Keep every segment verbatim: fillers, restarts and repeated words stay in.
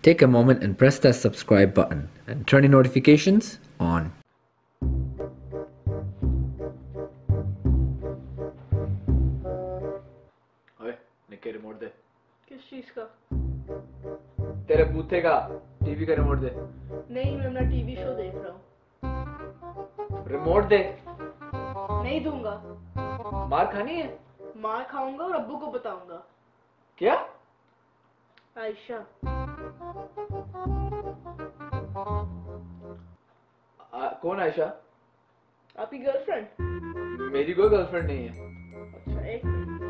take a moment and press that subscribe button and turn your notifications on. ओए, निके remote दे। किस चीज का? तेरे बूथे का टीवी का रिमोट दे। नहीं, मैं अपना टीवी शो देख रहा हूँ। रिमोट दे। नहीं दूंगा। मार खानी है? मार खाऊंगा और अब्बू को बताऊंगा। क्या? आयशा। आ, कौन आयशा? आपकी गर्लफ्रेंड? मेरी कोई गर्लफ्रेंड नहीं है। अच्छा, एक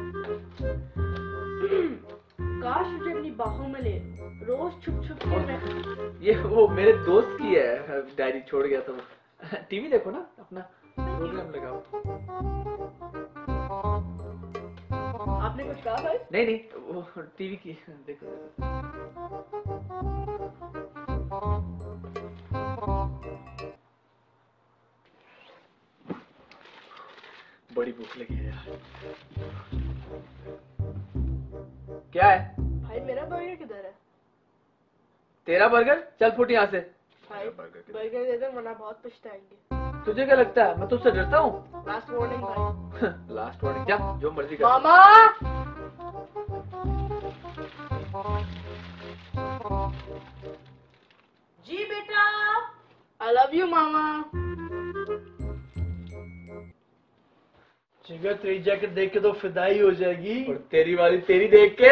काश मुझे अपनी बाहों में ले, रोज छुप छुप के मैं। ये वो मेरे दोस्त की है, डैडी छोड़ गया था वो। टीवी देखो ना, अपना प्रोग्राम लगाओ। आपने कुछ कहा भाई? नहीं नहीं, वो टीवी की देखो, देखो। बड़ी भूख लगी है यार। क्या है भाई? मेरा बर्गर किधर है? तेरा बर्गर? चल फुट यहाँ से। भाई बर्गर दे दे वरना बहुत पछताएंगे। तुझे क्या लगता है मैं तुझसे डरता हूँ? लास्ट वार्निंग भाई। लास्ट वार्निंग क्या? जो मर्जी कर। मामा! जी बेटा। I love you मामा। जिगर तेरी जैकेट देख के तो फिदाई हो जाएगी। और तेरी वाली तेरी देख के।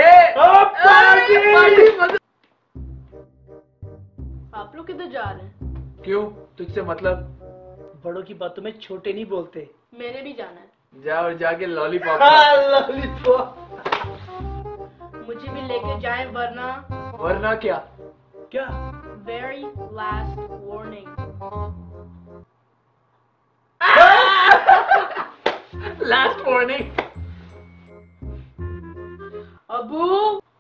आप लोग किधर जा रहे हैं? क्यों? तुझसे मतलब? बड़ों की बातों में छोटे नहीं बोलते। मैंने भी जाना है। जा और जाके लॉलीपॉप। लॉलीपॉप। मुझे भी लेके जाएं वरना। वरना क्या? क्या? Very last warning। Last warning. Abu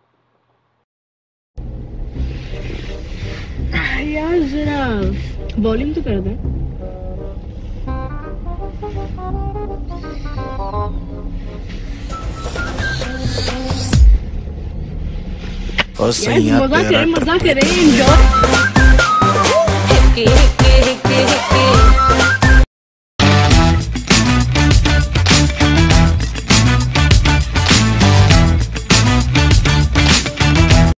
यार जरा वॉल्यूम तो कर दे। और सही मजा करे मजा करे एंजॉय।